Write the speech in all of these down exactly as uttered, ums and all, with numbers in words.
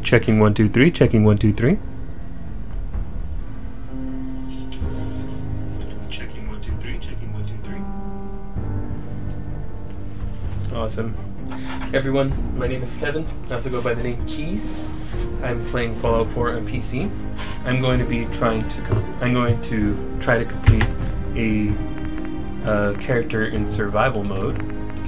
Checking one, two, three. Checking one, two, three. Checking one, two, three. Checking one, two, three. Awesome. Everyone, my name is Kevin. I also go by the name Keys. I'm playing Fallout four on P C. I'm going to be trying to. Com I'm going to try to complete a uh, character in survival mode.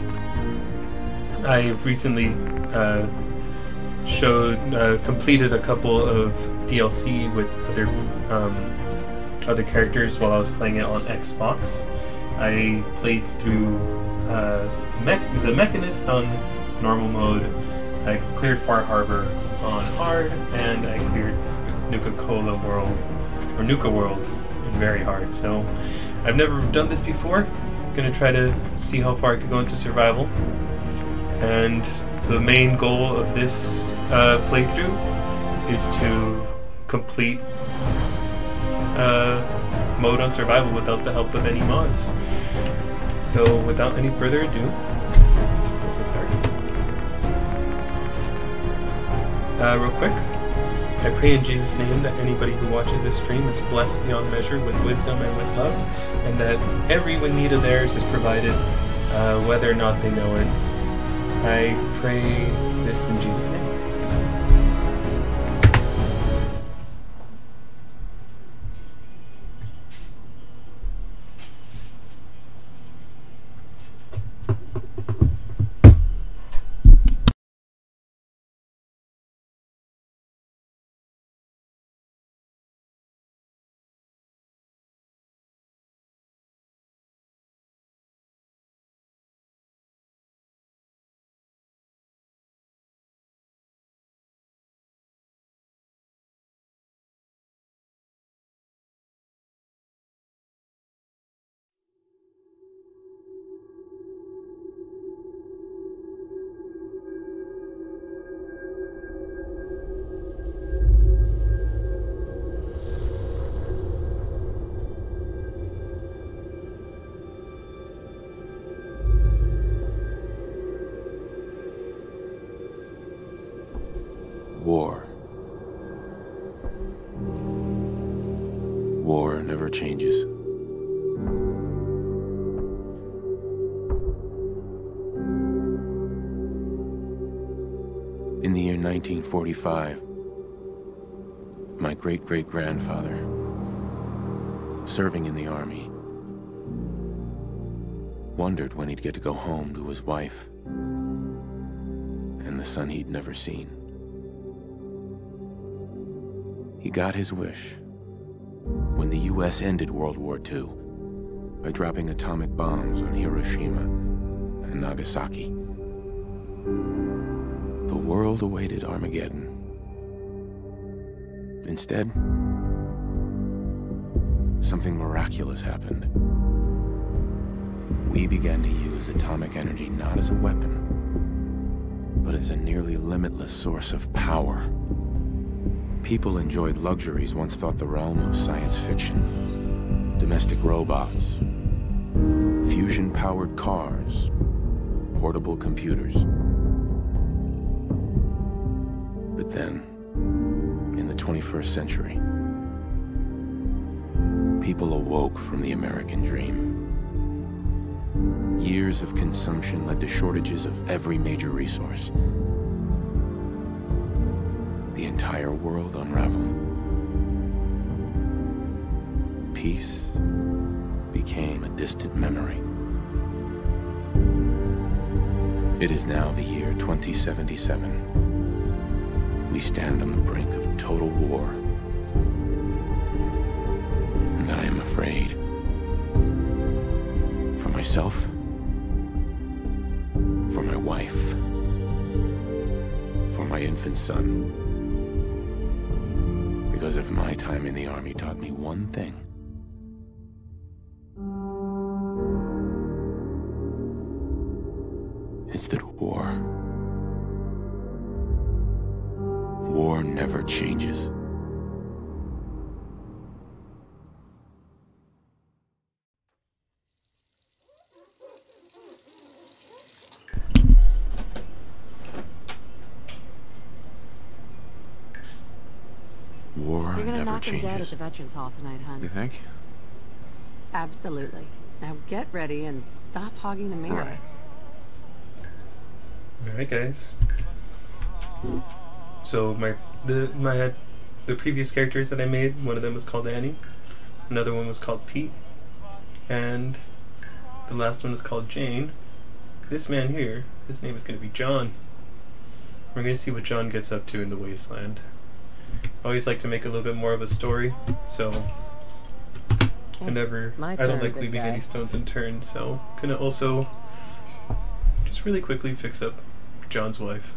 I recently uh, showed uh, completed a couple of D L C with other um, other characters while I was playing it on Xbox. I played through uh, Me the Mechanist on normal mode. I cleared Far Harbor on hard, and I cleared Nuka-Cola World or Nuka World in very hard. So I've never done this before. I'm gonna try to see how far I could go into survival. And the main goal of this uh, playthrough is to complete uh, mode on survival without the help of any mods. So without any further ado, let's get started. Uh, real quick, I pray in Jesus' name that anybody who watches this stream is blessed beyond measure with wisdom and with love, and that every need of theirs is provided, uh, whether or not they know it. I pray this in Jesus' name. War. War never changes. In the year nineteen forty-five, my great-great-grandfather, serving in the army, wondered when he'd get to go home to his wife and the son he'd never seen. He got his wish when the U S ended World War Two by dropping atomic bombs on Hiroshima and Nagasaki. The world awaited Armageddon. Instead, something miraculous happened. We began to use atomic energy not as a weapon, but as a nearly limitless source of power. People enjoyed luxuries once thought the realm of science fiction. Domestic robots, fusion-powered cars, portable computers. But then, in the twenty-first century, people awoke from the American dream. Years of consumption led to shortages of every major resource. The entire world unraveled. Peace became a distant memory. It is now the year twenty seventy-seven. We stand on the brink of total war. And I am afraid. For myself, for my wife, for my infant son. Because if my time in the army taught me one thing, it's that war, war never changes. war You're gonna never knock him changes. dead at the Veterans Hall tonight, hun. You think? Absolutely. Now get ready and stop hogging the mirror. Right. Alright, guys. So my the my the previous characters that I made, one of them was called Annie, another one was called Pete, and the last one was called Jane. This man here, his name is going to be John. We're going to see what John gets up to in the Wasteland. I always like to make a little bit more of a story, so I never, My I don't turn, like big leaving guy. any stones unturned, so I'm gonna also just really quickly fix up John's wife.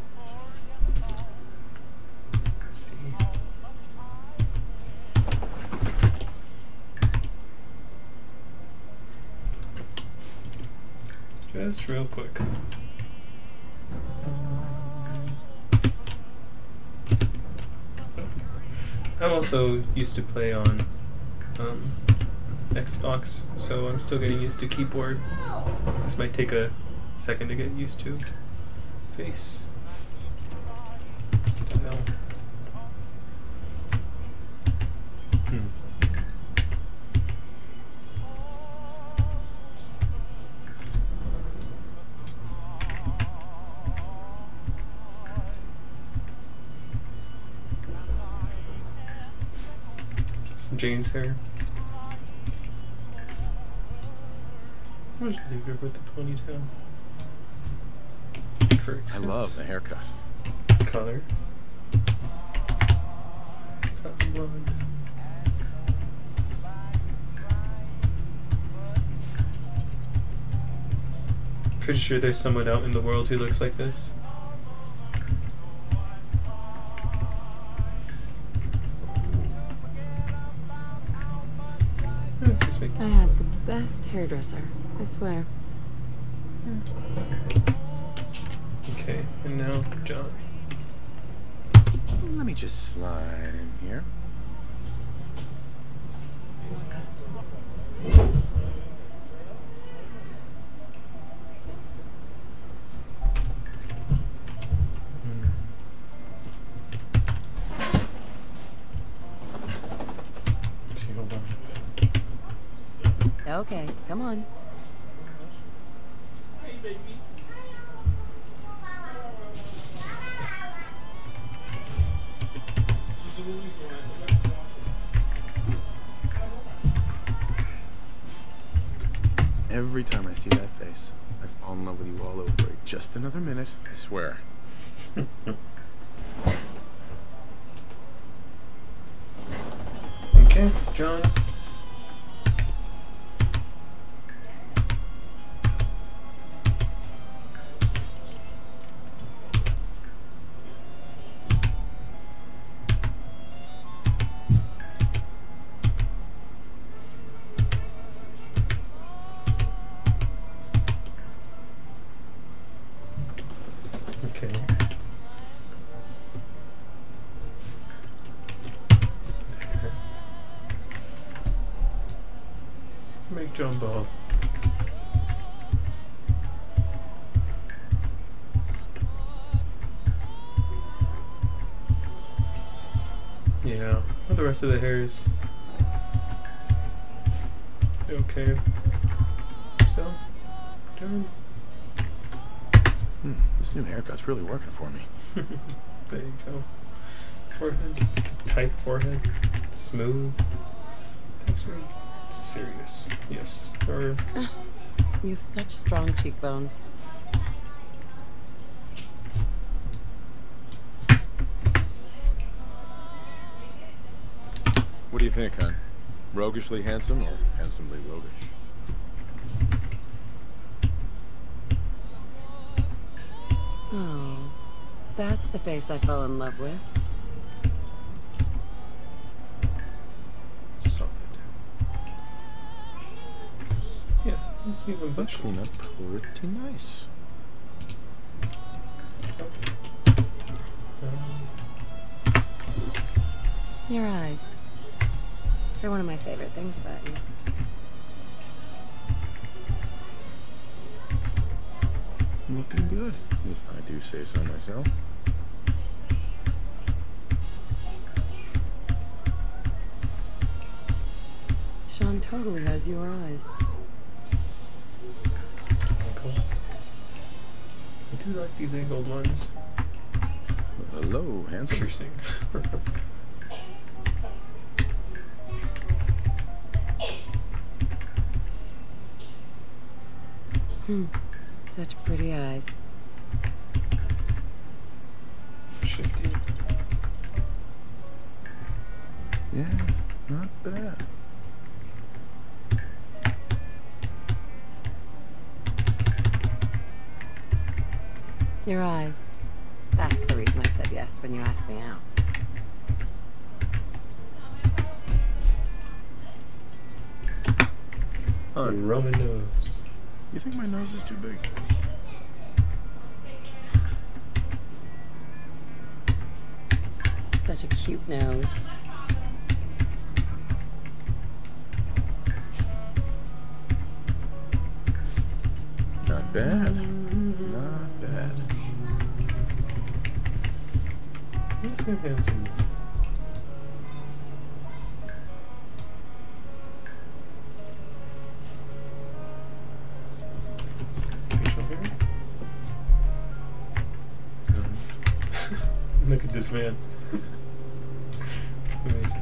Let's see. Just real quick. I'm also used to play on um, Xbox, so I'm still getting used to keyboard. This might take a second to get used to. Face. Style. Hmm. It's Jane's hair. I'll just leave her with the ponytail. For I extent. love the haircut. Color. Cotton blonde. Pretty sure there's someone out in the world who looks like this. Eh, just make- I have the best hairdresser, I swear. Okay, and now John. Let me just slide in here. See, hold on. Okay, come on. Every time I see that face, I fall in love with you all over. Just another minute, I swear. Okay, John. Okay. Make John bald. Yeah, well, the rest of the hair is okay. So, John. Hmm, this new haircut's really working for me. There you go. Forehead, tight forehead, smooth, texture, serious. Yes, or You have such strong cheekbones. What do you think, hon? Roguishly handsome or handsomely roguish? Oh, that's the face I fell in love with. solid. Yeah, let's see if They I'm clean up pretty nice. Um, Your eyes. They're one of my favorite things about you. Looking good, if I do say so myself. totally has your eyes. Cool. I do like these angled ones. Hello, handsome. Piercing. Hmm. Such pretty eyes. Shifty. Yeah, not bad. Your eyes. That's the reason I said yes when you asked me out. Huh. Roman nose. You think my nose is too big? Such a cute nose. Not bad. Not bad. He's so handsome. Facial hair? Um, Look at this man. Amazing.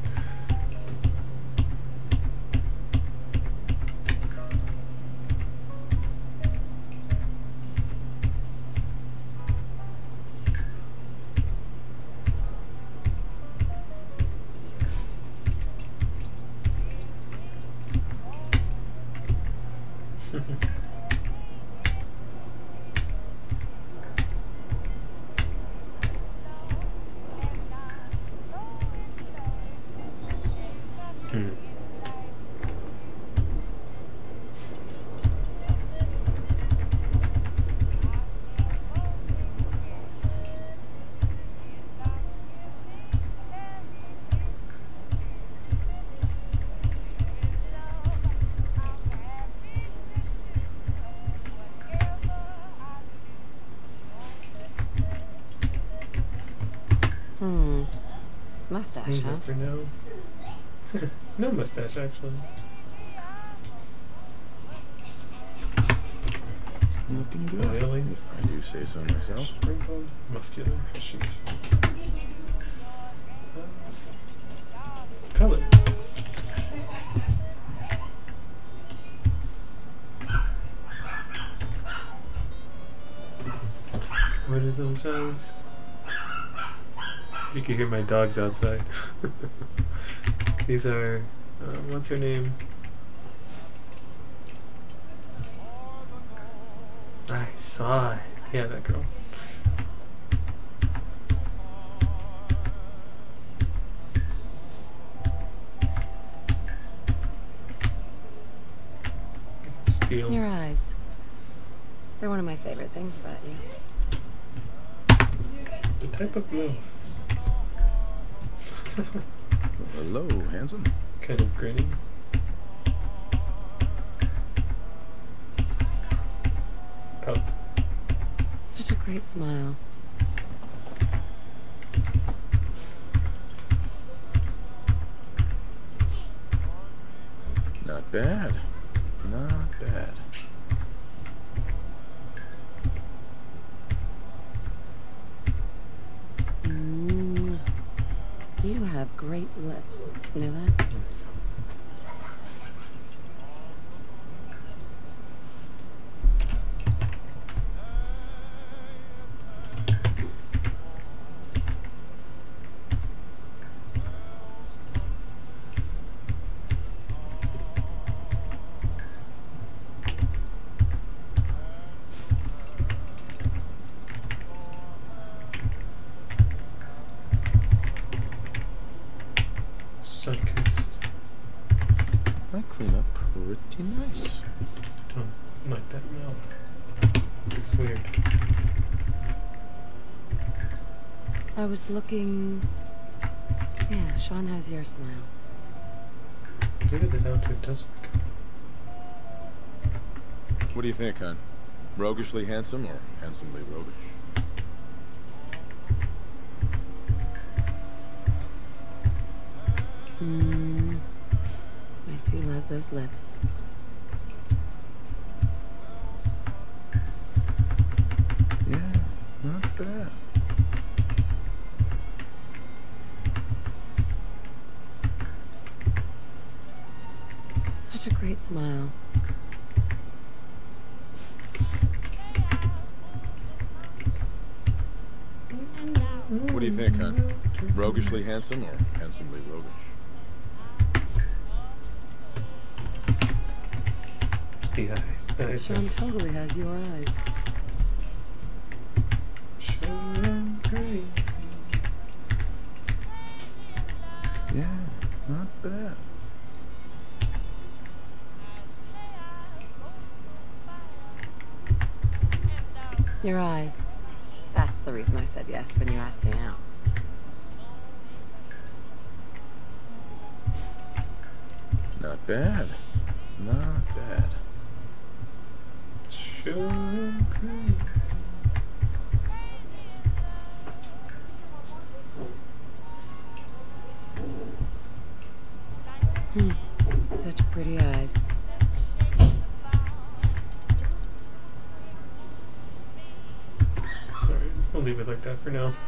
Hmm. Hmm. Mustache, Hmm, huh? for now. No mustache, actually. Looking good. Oily. If I do say so myself. Wrinkled. Muscular. Sheesh. Color. What are those eyes? You can hear my dogs outside. These are, uh, what's her name? I saw it. Yeah, that girl. Steel. Your eyes. They're one of my favorite things about you. The type of mouth. Hello, handsome. Kind of grinning. Pout. Such a great smile. Not bad. Not bad. Mm. You have great lips. You know that? Sun-kissed. I clean up pretty nice. Don't like that mouth. It's weird. I was looking... Yeah, Sean has your smile. Look at the down to it does work. What do you think, hon? Roguishly handsome or handsomely roguish? Hmm. I do love love those lips. Yeah, not bad. Such a great smile. What do you think, hon? Roguishly handsome or handsomely roguish? The eyes. The eyes Sean totally has your eyes. Sean Green. Yeah, not bad. Your eyes. That's the reason I said yes when you asked me out. Not bad. Not bad. Sean Green. Hmm. Such pretty eyes. Alright, we'll leave it like that for now.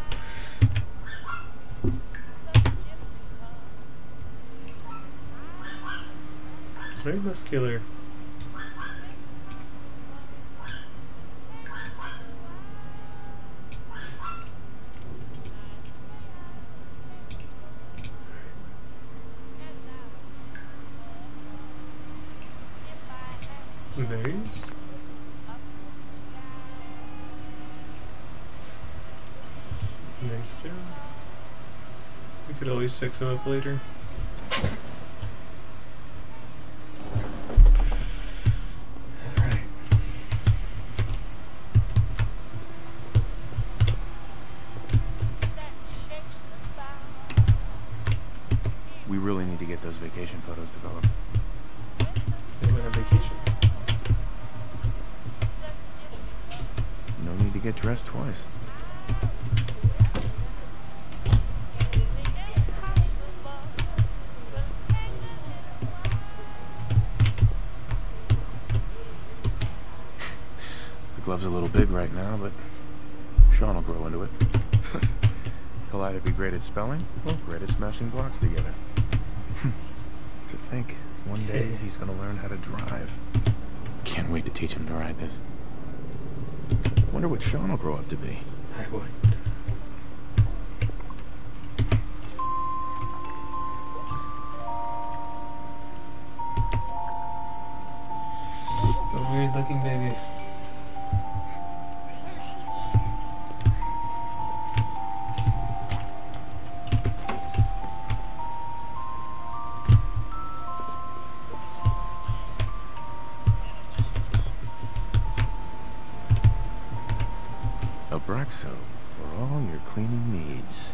Very muscular. Nice. Nice job. We could always fix him up later. Alright. We really need to get those vacation photos developed. They went on vacation. No need to get dressed twice. The glove's a little big right now, but Sean will grow into it. He'll either be great at spelling or great at smashing blocks together. To think, one day he's gonna learn how to drive. Can't wait to teach him to ride this. Wonder what Sean will grow up to be. I would. A weird looking baby. Abraxo for all your cleaning needs.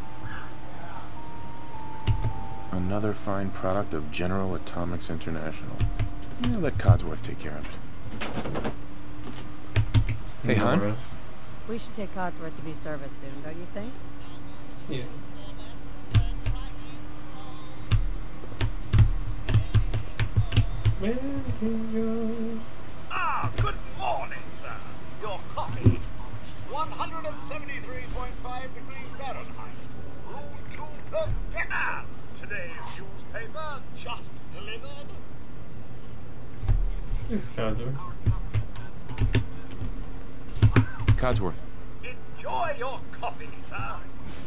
Another fine product of General Atomics International. Yeah, let Codsworth take care of it. Hey, hon. Nora. We should take Codsworth to be serviced soon, don't you think? Yeah. Where did you Ah, good morning, sir. Your coffee. one hundred seventy-three point five degrees Fahrenheit. Room to perfection. Today's newspaper just delivered. go? Thanks, Codsworth. Codsworth. Enjoy your coffee, sir.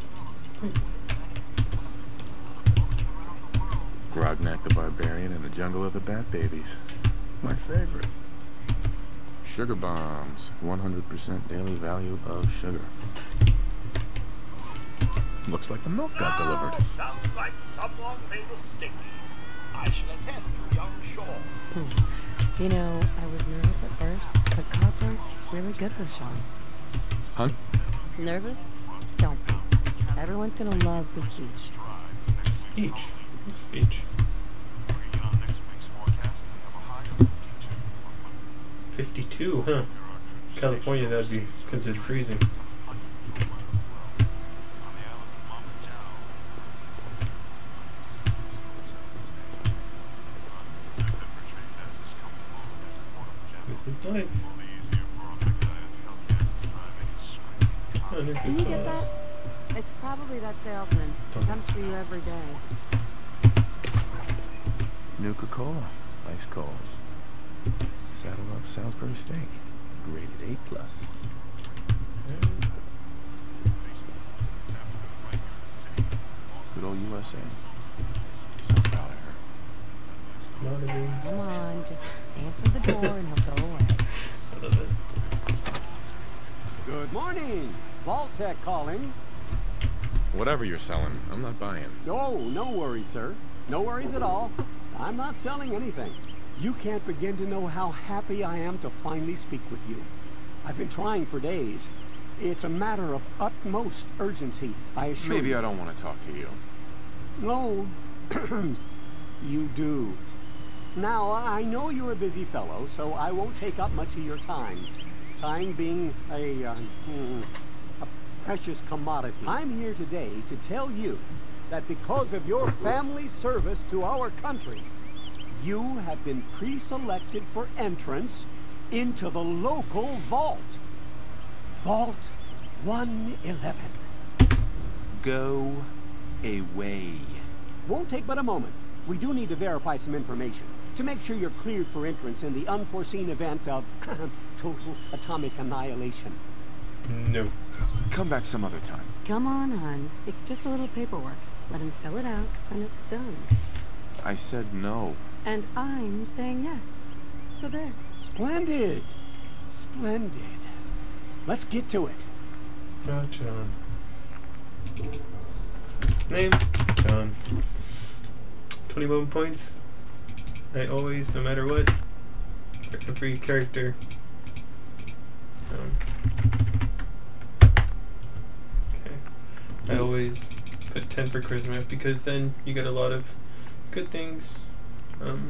Grognak the Barbarian in the Jungle of the Bat Babies. My favorite. Sugar bombs. one hundred percent daily value of sugar. Looks like the milk got Ah, delivered. sounds like someone made a stinky. I shall attend to young Shaw. You know, I was nervous at first, but Codsworth's really good with Sean. Huh? Nervous? Don't be. Everyone's gonna love the speech. Speech. What speech? fifty-two, huh? California, that'd be considered freezing. life. Oh, Nuka Can you get Cola. that? It's probably that salesman. He comes for you every day. Nuka-Cola. Ice cold. Saddle up Salisbury steak. Rated A plus. Good old U S A. So proud of her. Not even. Come on, just answer the door and he'll go away. I love it. Good morning. Vault-Tec calling. Whatever you're selling, I'm not buying. No, no worries, sir. No worries at all. I'm not selling anything. You can't begin to know how happy I am to finally speak with you. I've been trying for days. It's a matter of utmost urgency, I assure you. Maybe I don't want to talk to you. No, you do. Now, I know you're a busy fellow, so I won't take up much of your time. Time being a, uh, hmm, a precious commodity. I'm here today to tell you that because of your family's service to our country, you have been pre-selected for entrance into the local vault. Vault one eleven. Go away. Won't take but a moment. We do need to verify some information to make sure you're cleared for entrance in the unforeseen event of total atomic annihilation. No. Come back some other time. Come on, hon. It's just a little paperwork. Let him fill it out, and it's done. I said no. And I'm saying yes. So there. Splendid. Splendid. Let's get to it. Oh, John. Name? John. twenty-one points. I always, no matter what, for every character. Um, okay. I always put ten for charisma because then you get a lot of good things. Um,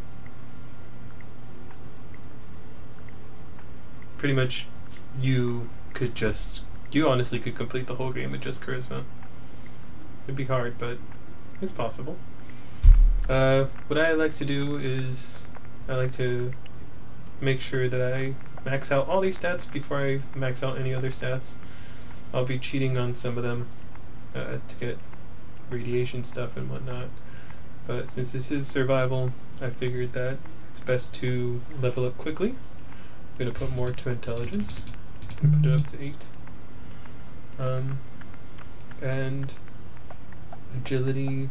pretty much, you could just, you honestly could complete the whole game with just charisma. It'd be hard, but it's possible. Uh, what I like to do is I like to make sure that I max out all these stats before I max out any other stats. I'll be cheating on some of them uh, to get radiation stuff and whatnot. But since this is survival, I figured that it's best to level up quickly. I'm going to put more to intelligence. I'm going to put it up to eight. Um, and agility,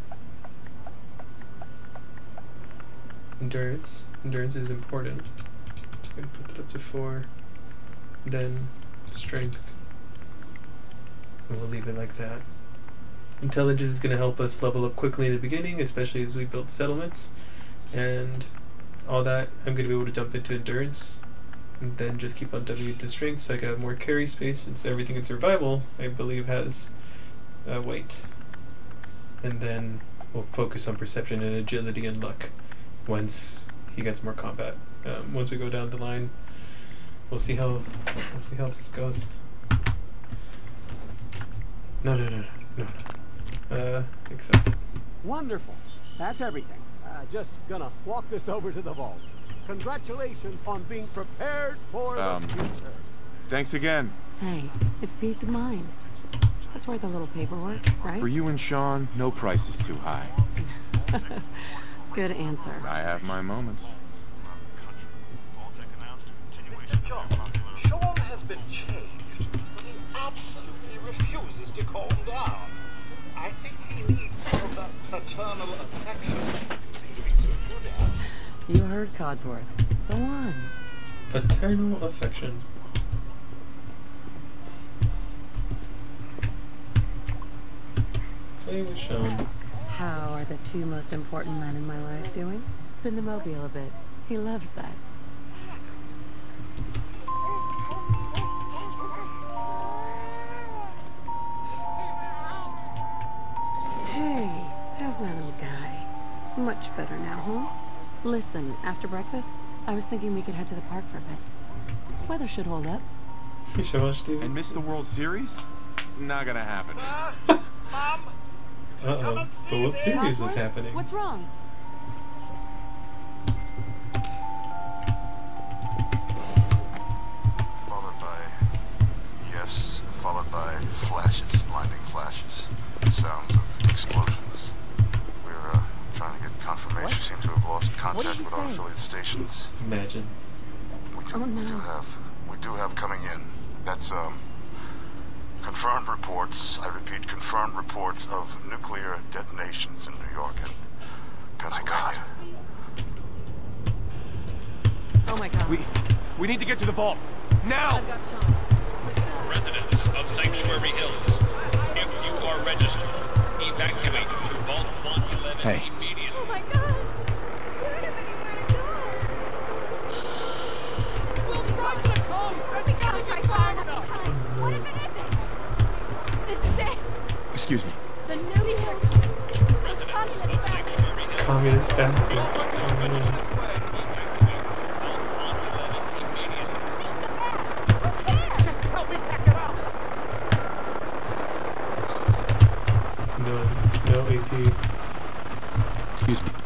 endurance. Endurance is important. I'm going to put it up to four. Then strength. And we'll leave it like that. Intelligence is going to help us level up quickly in the beginning, especially as we build settlements. And all that, I'm going to be able to jump into endurance. And then just keep on W to strength so I can have more carry space, since everything in survival, I believe, has uh, weight. And then we'll focus on perception and agility and luck once he gets more combat. Um, once we go down the line, we'll see how we'll see how this goes. No, no, no, no, no, no. Uh, accept it. Wonderful. That's everything. Uh, just gonna walk this over to the vault. Congratulations on being prepared for Um, the future. Thanks again. Hey, it's peace of mind. That's worth a little paperwork, right? For you and Sean, no price is too high. Good answer. I have my moments. Mister John, Sean has been changed, but he absolutely refuses to calm down. I think he needs some of that paternal affection you seem to be so good at. You heard Codsworth. Go on. Paternal affection. Play with Sean. How are the two most important men in my life doing? Spin the mobile a bit. He loves that. Hey, how's my little guy? Much better now, huh? Listen, after breakfast, I was thinking we could head to the park for a bit. Weather should hold up. You should watch T V. And miss the World Series? Not gonna happen. Uh, Mom, you should come Uh-oh. and see But what this. series is Codsworth? happening? What's wrong? followed by flashes, blinding flashes, sounds of explosions. We're uh, trying to get confirmation. What? Seem to have lost What contact did you with our say? affiliate stations. Imagine. We do, Oh, we do no. have, we do have coming in. That's um, confirmed reports. I repeat, confirmed reports of nuclear detonations in New York and Pennsylvania. Oh my god. We, we need to get to the vault. Now! I've got Sean. Residents of Sanctuary Hills, if you are registered, evacuate to Vault one eleven Hey. immediately. Oh my god! We don't have anywhere to go! We'll drive to the coast! Then we gotta get far enough! What if it isn't? This is it! Excuse me. The nukes are coming! Those communist bastards! Communist bastards. Oh, no. Just help me pack it up! No, no A P. Excuse me.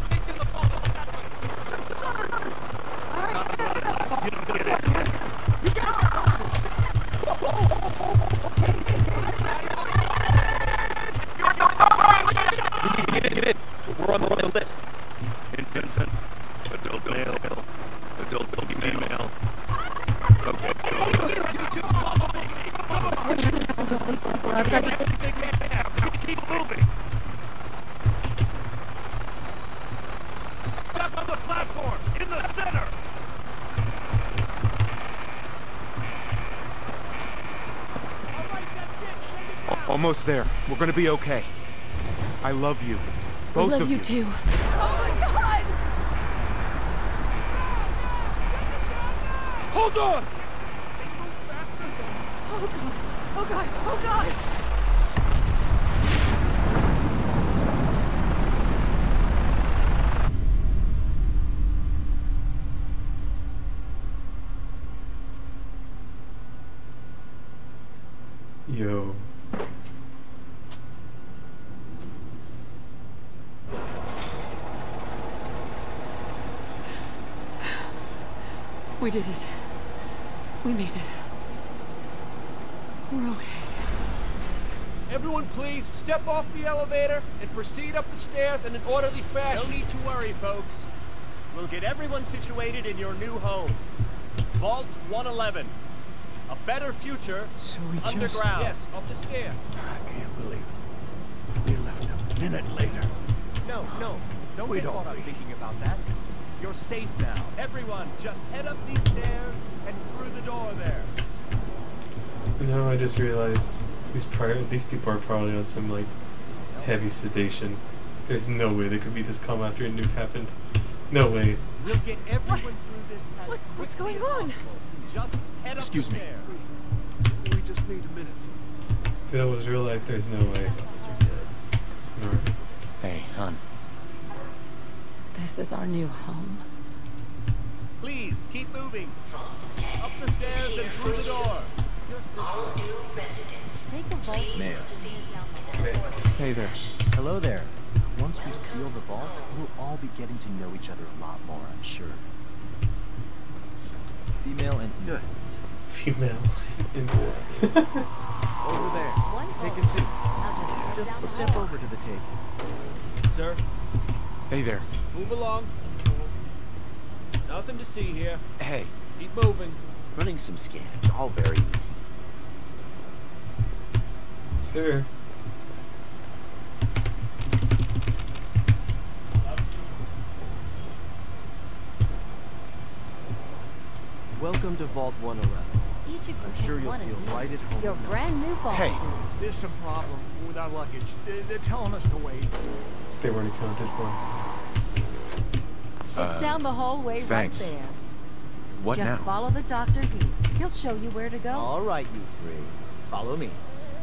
We're on the list. Infant, adult male, adult female. Okay. Keep moving. Step on the platform in the center. All right, that's it. Send it down. Almost there. We're gonna be okay. I love you. Both I love of you too. Oh my god! Hold on! Oh god! Oh god! Oh god! Yo. We did it. We made it. We're okay. Everyone please step off the elevator and proceed up the stairs in an orderly fashion. No need to worry, folks. We'll get everyone situated in your new home. Vault one eleven. A better future So we just... underground. Yes, up the stairs. I can't believe it. If we left a minute later. No, no. Don't We get don't caught up be. thinking about that. You're safe now. Everyone, just head up these stairs and through the door there. No, I just realized these pri- these people are probably on some like heavy sedation. There's no way they could be this calm after a nuke happened. No way. We'll get everyone through this as What- what's quickly going as on? possible. Just head up Excuse the me. stairs. We just need a minute. If that was real life, there's no way. No. Hey, hon. This is our new home. Please keep moving. Up the stairs and through the door. Just this way. Take the vault. Ma'am. Hey there. Hello there. Once we seal the vault, we'll all be getting to know each other a lot more, I'm sure. Female and Good. Female. Over there. Take a seat. just step over to the table. Sir, Hey there. move along. Nothing to see here. Hey. Keep moving. Running some scans, all very routine. Sir. Welcome to Vault one eleven. Each of you I'm sure take you'll one of feel these. right at home. Your now. brand new vault Hey. suits. There's some problem with our luggage. They're, they're telling us to wait. They weren't accounted for. It's Uh, down the hallway thanks. right there. What Just now? follow the Doctor Heath. He'll show you where to go. All right, you three. Follow me.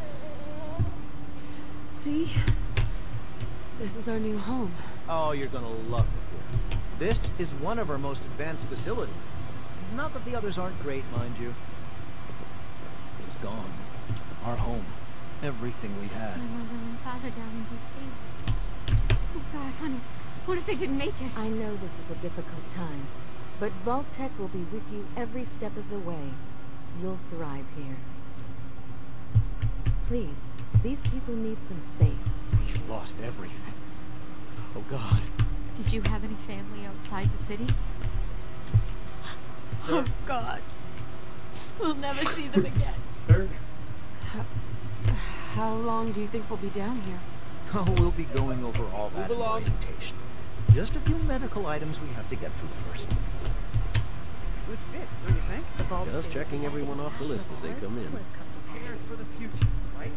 See? This is our new home. Oh, you're gonna love it here. This is one of our most advanced facilities. Not that the others aren't great, mind you. It's gone. Our home. Everything we had. My mother and father down in D C. Oh God, honey, what if they didn't make it? I know this is a difficult time, but Vault Tech will be with you every step of the way. You'll thrive here. Please, these people need some space. We've lost everything. Oh, God. Did you have any family outside the city? Sir? Oh, God. We'll never see them again. Sir? How, how long do you think we'll be down here? Oh, we'll be going over all that in orientation. Just a few medical items we have to get through first. Good fit, don't you think? Just checking everyone off the list as they come in. Cares for the future, right?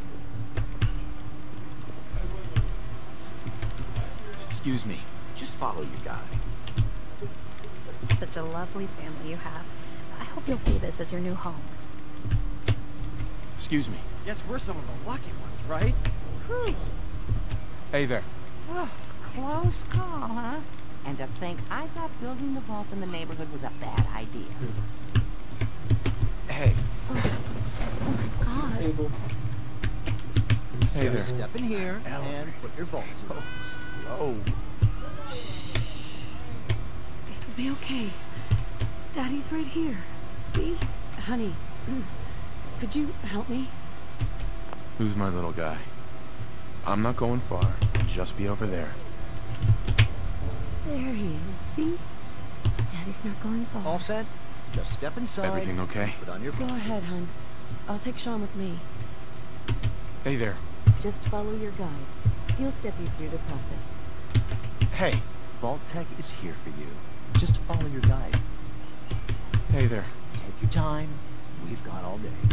Excuse me. Just follow your guy. Such a lovely family you have. I hope you'll see this as your new home. Excuse me. Guess we're some of the lucky ones, right? Whew. Hey there. Oh, close call, huh? And to think I thought building the vault in the neighborhood was a bad idea. Hey. Oh my God. Hey there. Step in here and put your vaults in. Oh. It'll be okay. Daddy's right here. See? Honey, could you help me? Who's my little guy? I'm not going far. I'll just be over there. There he is. See? Daddy's not going far. All set? Just step inside. Everything okay? Put on your Go boots. ahead, hon. I'll take Sean with me. Hey there. Just follow your guide. He'll step you through the process. Hey. Vault Tech is here for you. Just follow your guide. Hey there. Take your time. We've got all day.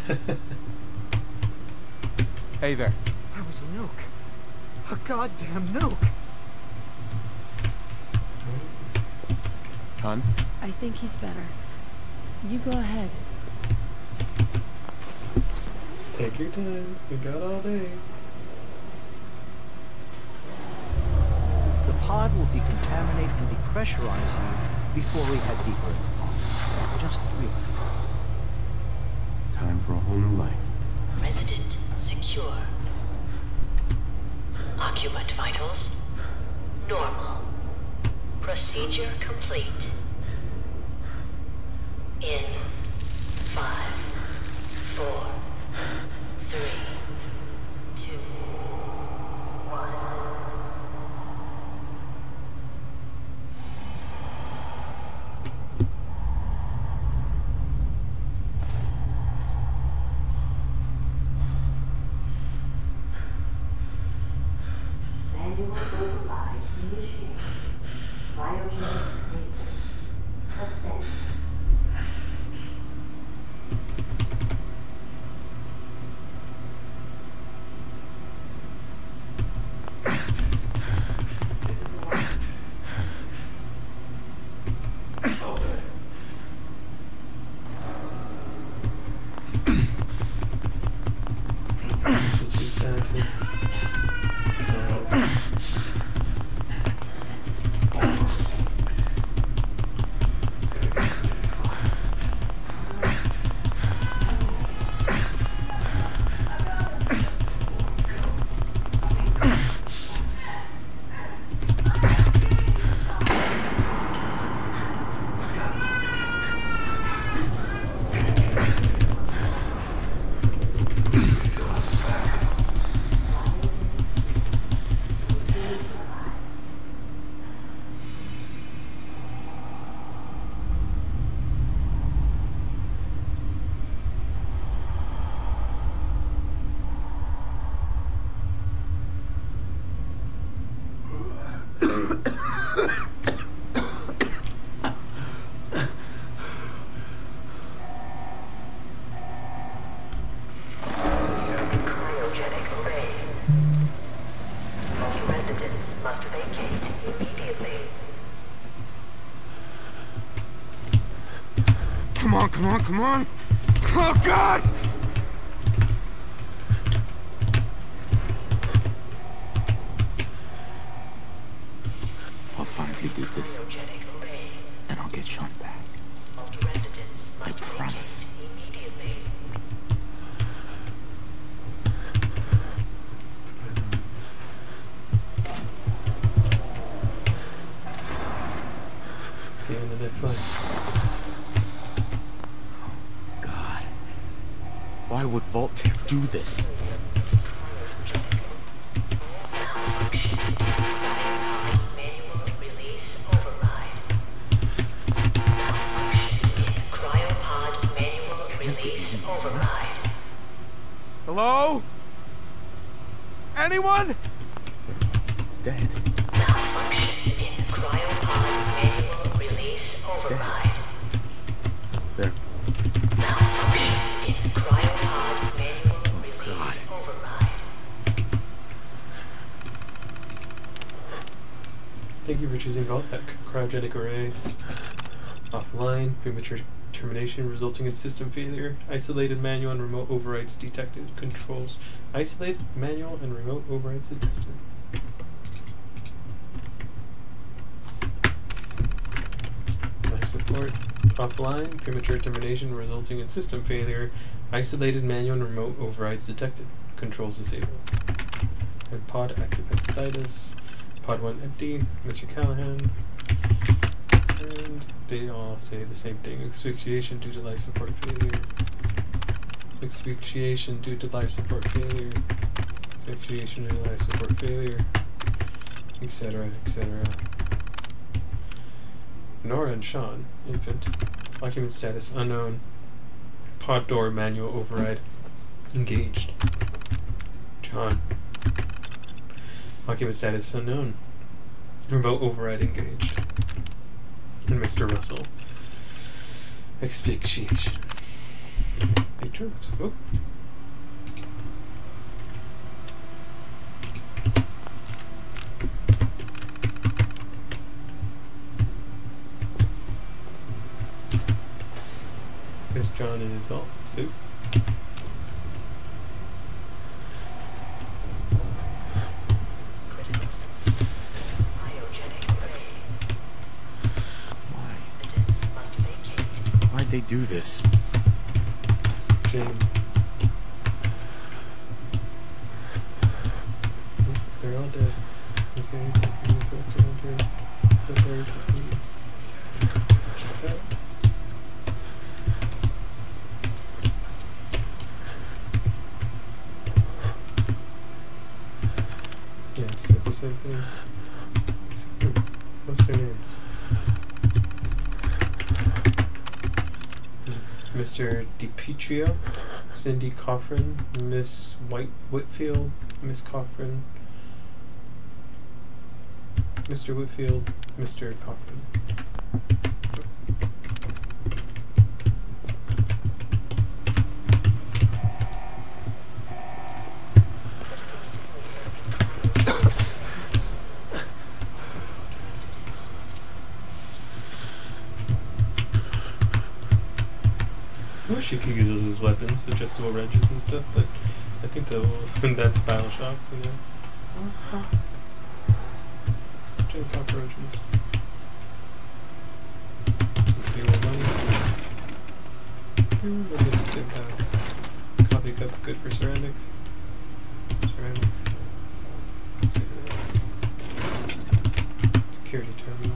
Hey there. That was a nuke. A goddamn nuke. Hun? I think he's better. You go ahead. Take your time. We got all day. The pod will decontaminate and depressurize you before we head deeper in the vault. Just relax. Time for a whole new life. Resident secure. Occupant vitals normal. Procedure complete. In five, four, three, two, one. Manual override initiated. Biogenic stasis. Suspend. Such a scientist. Come on, come on, come on! Oh, God! I'll find who did this. And I'll get Sean back. I promise. See you in the next life. God. Why would Vault Tech do this? Anyone? Dead. Malfunction in cryopod manual release override. There. Malfunction in cryopod manual release override. Thank you for choosing Vault-Tec. Cryogenic array. Offline. Premature termination resulting in system failure. Isolated manual and remote overrides detected. Controls. Isolated manual and remote overrides detected. Life support. Offline. Premature termination resulting in system failure. Isolated manual and remote overrides detected. Controls disabled. And pod occupant status. Pod one empty. Mister Callahan. And they all say the same thing. Asphyxiation due to life support failure. Asphyxiation due to life support failure. Asphyxiation due to life support failure. Etc. etc. Nora and Sean, infant. Occupant status unknown. Pod door manual override engaged. John. Occupant status unknown. Remote override engaged. And Mister Russell. Asphyxiation. They choked. Oh. There's John in his vault suit. Why'd they do this? Jane. Oh, they're all dead. Is there anything for me to collect around here? But where's the key? Okay. Yeah, so the same thing. Hmm, what's their names? Mister DiPietro, Cindy Coffrin, Miss White Whitfield, Miss Coffrin, Mister Whitfield, Mister Coffrin. I wish you could use those as weapons, adjustable wrenches and stuff, but I think they'll, that's Bioshock, you know. Giant cockroaches. Some more money. Hmm, what is stick pack? Coffee cup, good for ceramic. Ceramic. Security terminal.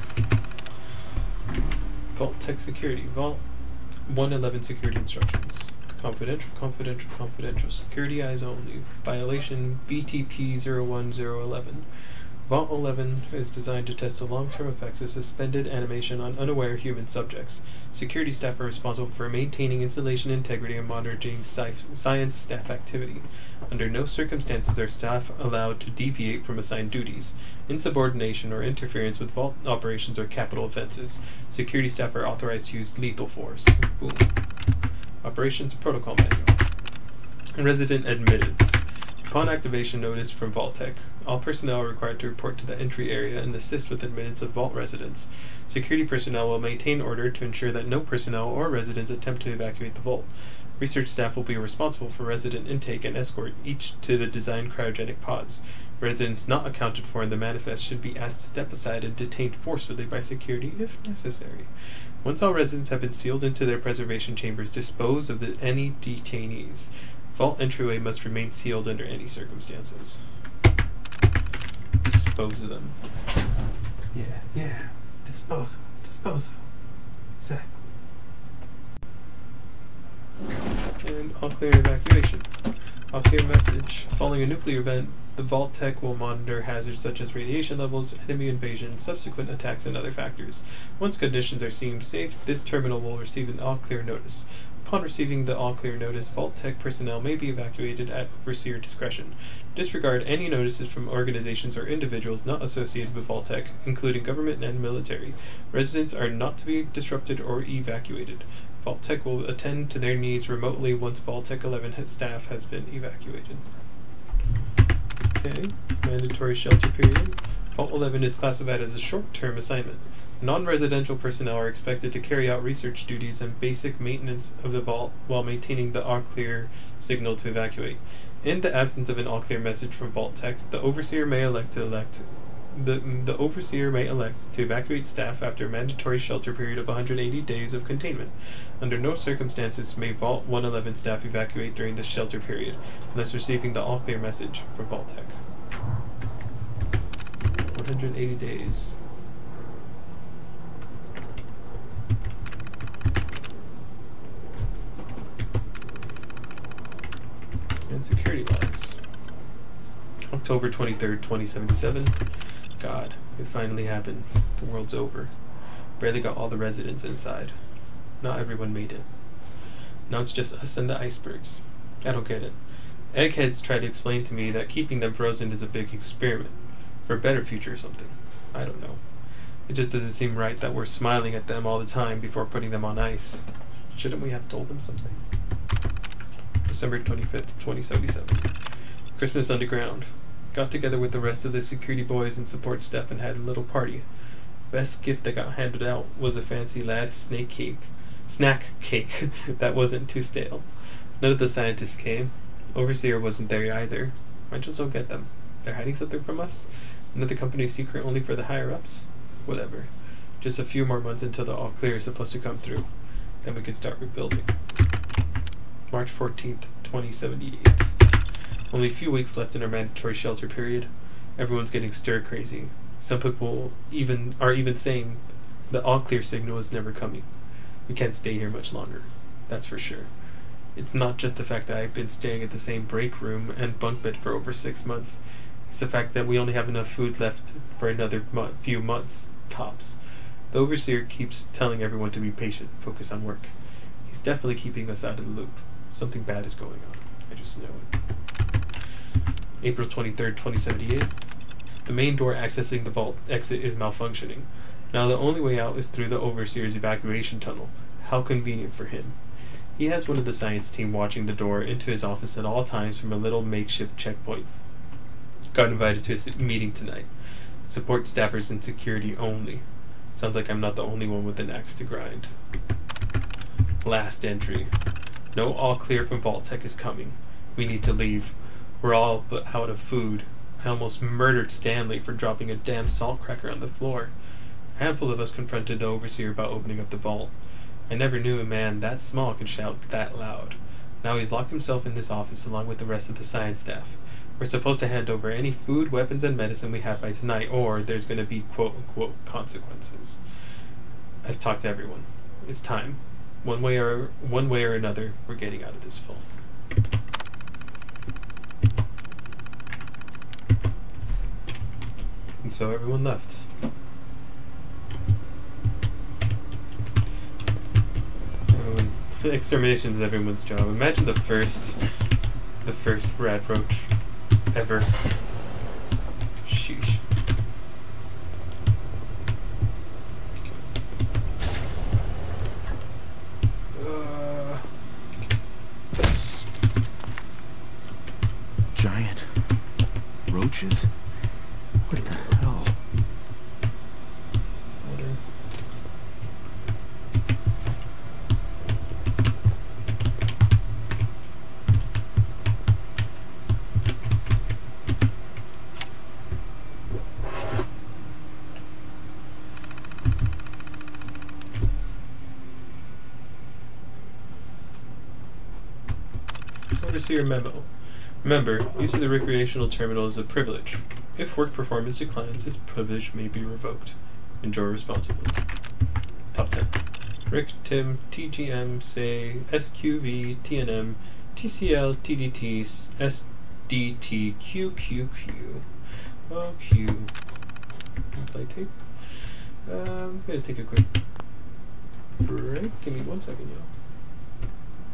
Vault-Tec security. Vault one eleven security instructions. Confidential, confidential, confidential. Security eyes only. Violation B T P zero one zero eleven. Vault eleven is designed to test the long-term effects of suspended animation on unaware human subjects. Security staff are responsible for maintaining installation integrity and monitoring sci science staff activity. Under no circumstances are staff allowed to deviate from assigned duties. Insubordination or interference with vault operations are capital offenses. Security staff are authorized to use lethal force. Boom. Operations Protocol Manual. Resident admittance. Upon activation notice from Vault-Tec, all personnel are required to report to the entry area and assist with admittance of Vault residents. Security personnel will maintain order to ensure that no personnel or residents attempt to evacuate the Vault. Research staff will be responsible for resident intake and escort each to the designed cryogenic pods. Residents not accounted for in the manifest should be asked to step aside and detained forcibly by security if necessary. Once all residents have been sealed into their preservation chambers, dispose of the, any detainees. Vault entryway must remain sealed under any circumstances. Dispose of them. Yeah, yeah. Dispose of them. Dispose of them. Exactly. And all clear evacuation. All clear message. Following a nuclear event, the Vault-Tec will monitor hazards such as radiation levels, enemy invasion, subsequent attacks, and other factors. Once conditions are deemed safe, this terminal will receive an all clear notice. Upon Upon receiving the all-clear notice, Vault-Tec personnel may be evacuated at Overseer discretion. Disregard any notices from organizations or individuals not associated with Vault-Tec, including government and military. Residents are not to be disrupted or evacuated. Vault-Tec will attend to their needs remotely once Vault-Tec eleven staff has been evacuated. Okay, mandatory shelter period. Vault eleven is classified as a short-term assignment. Non-residential personnel are expected to carry out research duties and basic maintenance of the vault while maintaining the all-clear signal to evacuate. In the absence of an all-clear message from Vault-Tec, the overseer may elect to elect the the overseer may elect to evacuate staff after a mandatory shelter period of one hundred eighty days of containment. Under no circumstances may Vault one eleven staff evacuate during the shelter period, unless receiving the all-clear message from Vault-Tec. one hundred eighty days. And security logs. October twenty-third, twenty seventy-seven. God, it finally happened. The world's over. Barely got all the residents inside. Not everyone made it. Now it's just us and the icebergs. I don't get it. Eggheads try to explain to me that keeping them frozen is a big experiment. For a better future or something. I don't know. It just doesn't seem right that we're smiling at them all the time before putting them on ice. Shouldn't we have told them something? December twenty-fifth, twenty seventy-seven. Christmas underground. Got together with the rest of the security boys and support staff and had a little party. Best gift that got handed out was a fancy lad snake cake. Snack cake that wasn't too stale. None of the scientists came. Overseer wasn't there either. I just don't get them. They're hiding something from us? Another company's secret only for the higher-ups? Whatever. Just a few more months until the all-clear is supposed to come through. Then we can start rebuilding. March fourteenth, twenty seventy-eight. Only a few weeks left in our mandatory shelter period. Everyone's getting stir-crazy. Some people even are even saying the all-clear signal is never coming. We can't stay here much longer. That's for sure. It's not just the fact that I've been staying at the same break room and bunk bed for over six months. It's the fact that we only have enough food left for another mo few months, tops. The overseer keeps telling everyone to be patient, focus on work. He's definitely keeping us out of the loop. Something bad is going on. I just know it. April twenty-third, twenty seventy-eight. The main door accessing the vault exit is malfunctioning. Now the only way out is through the overseer's evacuation tunnel. How convenient for him. He has one of the science team watching the door into his office at all times from a little makeshift checkpoint. Got invited to his meeting tonight. Support staffers and security only. Sounds like I'm not the only one with an axe to grind. Last entry. No all clear from Vault-Tec is coming. We need to leave. We're all but out of food. I almost murdered Stanley for dropping a damn salt cracker on the floor. A handful of us confronted the overseer about opening up the vault. I never knew a man that small could shout that loud. Now he's locked himself in this office along with the rest of the science staff. We're supposed to hand over any food, weapons, and medicine we have by tonight, or there's going to be quote-unquote consequences. I've talked to everyone. It's time. One way or one way or another, we're getting out of this vault. And so everyone left. Everyone, extermination is everyone's job. Imagine the first, the first rat roach ever. Sheesh. Uh. Giant roaches? What the hell? Water. Overseer memo. Remember, use of the recreational terminal is a privilege. If work performance declines, this privilege may be revoked. Enjoy responsibly. Top ten. Rick, Tim, T G M, say, S Q V, T N M, T C L, T D T, S D T, Q Q Q. Oh, Q. Play tape. Uh, I'm gonna take a quick break. Give me one second, y'all.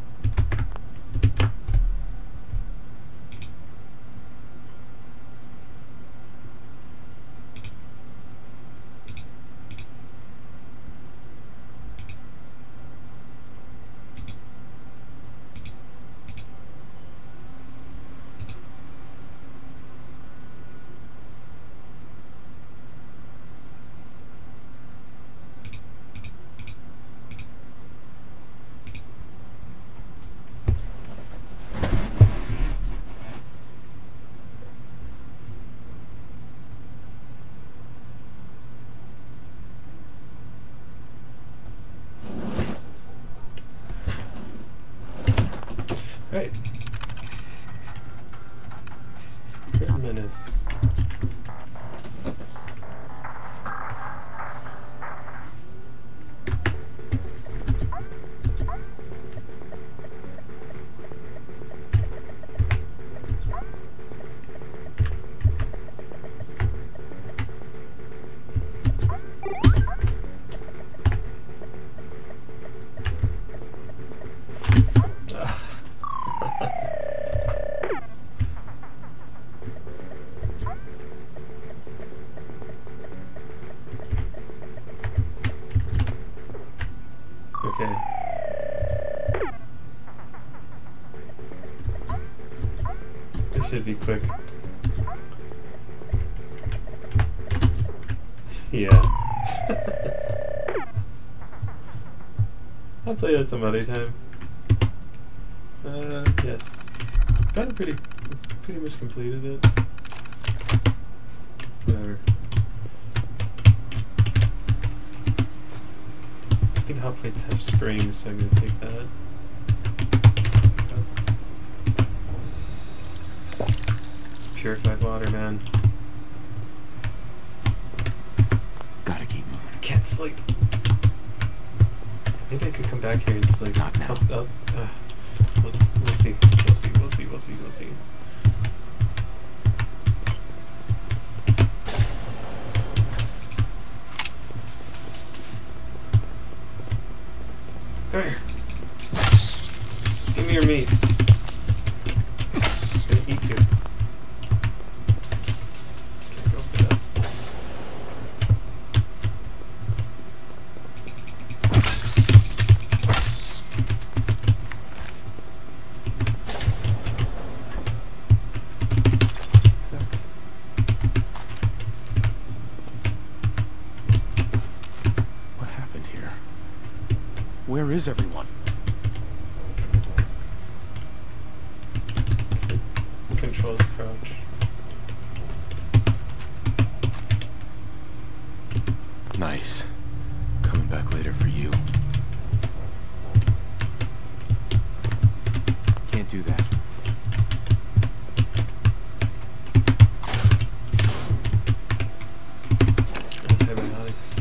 Okay. This should be quick. Yeah. I'll play that some other time. Uh, yes. Got it pretty, pretty much completed it. Whatever. I think hot plates have springs, so I'm gonna take that. Okay. Purified water, man. Gotta keep moving. Can't sleep. Maybe I could come back here and sleep. Not now. I'll, I'll, uh, we'll, we'll see. We'll see. We'll see. We'll see. We'll see. Come here. Give me your meat. I'm gonna eat you. Okay, go for that. What happened here? Where is everyone? Controls crouch. Nice. Coming back later for you. Can't do that. Antibiotics.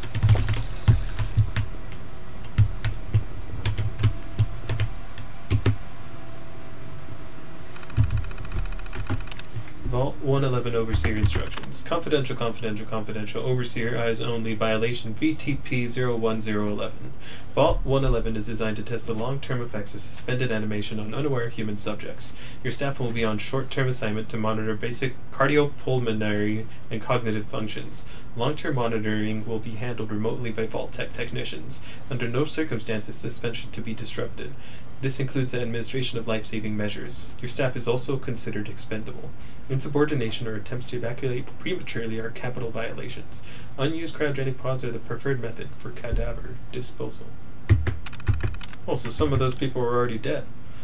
Vault one eleven Overseer Instructions. Confidential, confidential, confidential. Overseer, eyes only. Violation V T P zero one zero one one. Vault one eleven is designed to test the long-term effects of suspended animation on unaware human subjects. Your staff will be on short-term assignment to monitor basic cardiopulmonary and cognitive functions. Long-term monitoring will be handled remotely by Vault Tech technicians. Under no circumstances suspension to be disrupted. This includes the administration of life-saving measures. Your staff is also considered expendable. Insubordination or attempts to evacuate prematurely are capital violations. Unused cryogenic pods are the preferred method for cadaver disposal. Also, some of those people were already dead.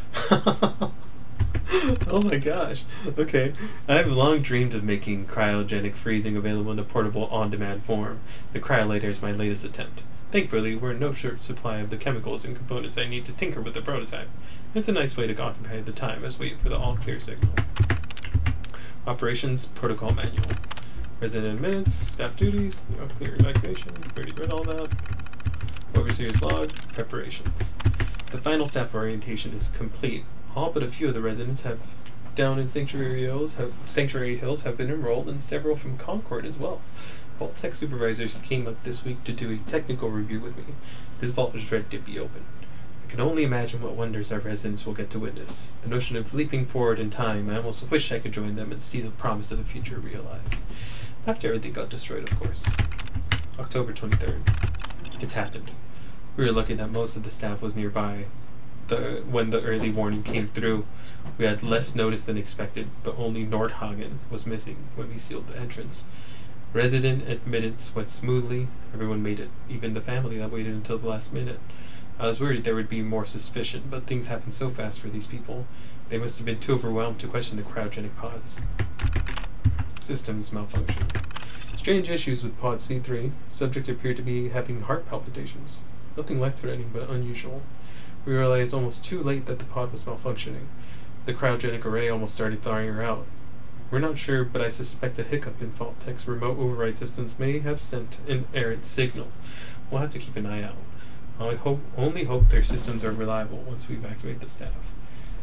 Oh my gosh. Okay. I've long dreamed of making cryogenic freezing available in a portable on-demand form. The cryolator is my latest attempt. Thankfully, we're in no short supply of the chemicals and components I need to tinker with the prototype. It's a nice way to occupy the time as we wait for the all-clear signal. Operations Protocol Manual. Resident minutes, staff duties, all-clear evacuation, already read all that. Overseer's log, preparations. The final staff orientation is complete. All but a few of the residents have down in Sanctuary Hills have, Sanctuary Hills have been enrolled, and several from Concord as well. Vault Tech supervisors came up this week to do a technical review with me. This vault is ready to be opened. I can only imagine what wonders our residents will get to witness. The notion of leaping forward in time, I almost wish I could join them and see the promise of the future realized. After everything got destroyed, of course. October twenty-third. It's happened. We were lucky that most of the staff was nearby. The, when the early warning came through, we had less notice than expected, but only Nordhagen was missing when we sealed the entrance. Resident admittance went smoothly. Everyone made it, even the family that waited until the last minute. I was worried there would be more suspicion, but things happened so fast for these people. They must have been too overwhelmed to question the cryogenic pods. Systems malfunction. Strange issues with pod C three. Subject appeared to be having heart palpitations. Nothing life-threatening, but unusual. We realized almost too late that the pod was malfunctioning. The cryogenic array almost started thawing her out. We're not sure, but I suspect a hiccup in Vault Tech's remote override systems may have sent an errant signal. We'll have to keep an eye out. I hope, only hope their systems are reliable once we evacuate the staff.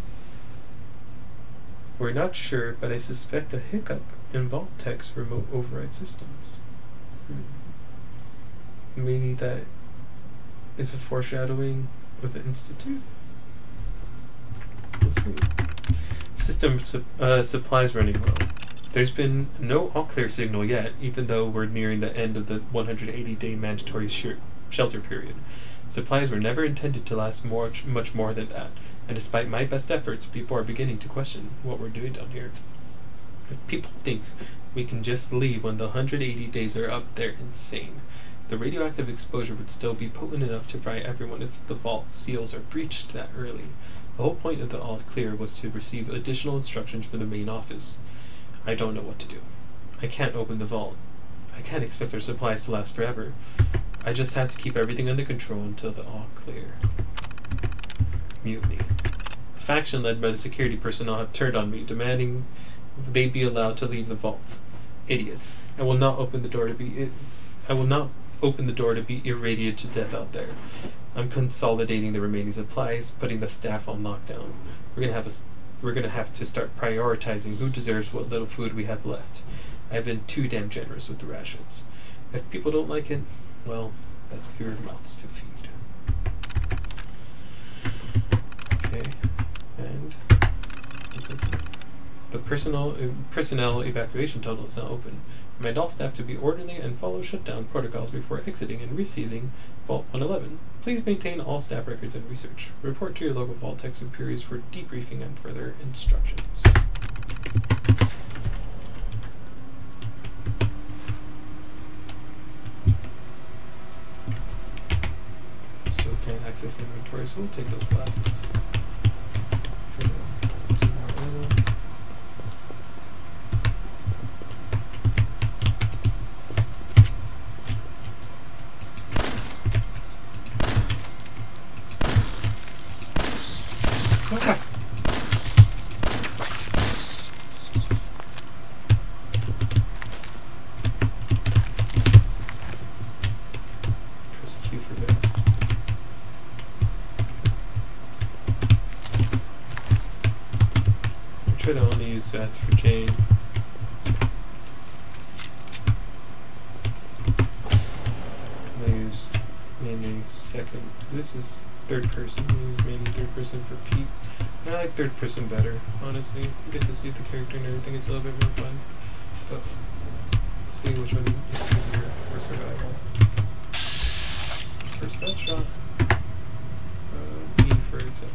We're not sure, but I suspect a hiccup in Vault Tech's remote override systems. Hmm. Maybe that is a foreshadowing of the Institute? We'll see. System su uh, supplies running low. There's been no all-clear signal yet, even though we're nearing the end of the one hundred eighty day mandatory shelter period. Supplies were never intended to last more, much more than that, and despite my best efforts, people are beginning to question what we're doing down here. If people think we can just leave when the one hundred eighty days are up, they're insane. The radioactive exposure would still be potent enough to fry everyone if the vault seals are breached that early. The whole point of the all clear was to receive additional instructions from the main office. I don't know what to do. I can't open the vault. I can't expect our supplies to last forever. I just have to keep everything under control until the all clear. Mutiny. A faction led by the security personnel have turned on me, demanding they be allowed to leave the vaults. Idiots. I will not open the door to be I will not open the door to be irradiated to death out there. I'm consolidating the remaining supplies, putting the staff on lockdown. We're gonna have a, we're gonna have to start prioritizing who deserves what little food we have left. I've been too damn generous with the rations. If people don't like it, well, that's fewer mouths to feed. Okay, and what's up here? The personnel uh, personnel evacuation tunnel is now open. Command all staff to be orderly and follow shutdown protocols before exiting and resealing Vault one eleven. Please maintain all staff records and research. Report to your local Vault Tech superiors for debriefing and further instructions. Still can't access inventory, so we'll take those glasses. For now, some more ammo. That's for Jane. I use mainly second. This is third person. I use mainly third person for Pete. I like third person better, honestly. You get to see the character and everything. It's a little bit more fun. But let's see which one is easier for survival. First gun shot. Uh, E for exempt.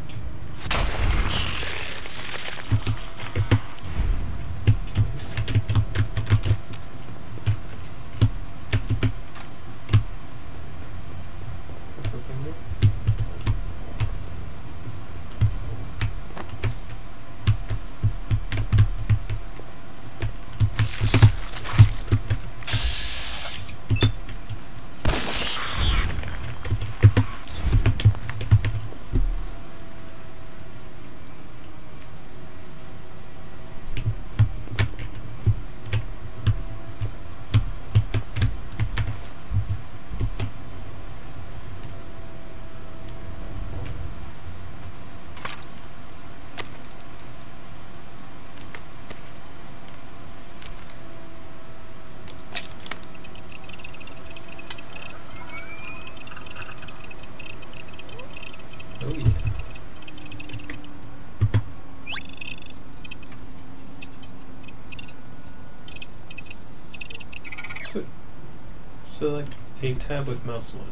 Select a tab with mouse one.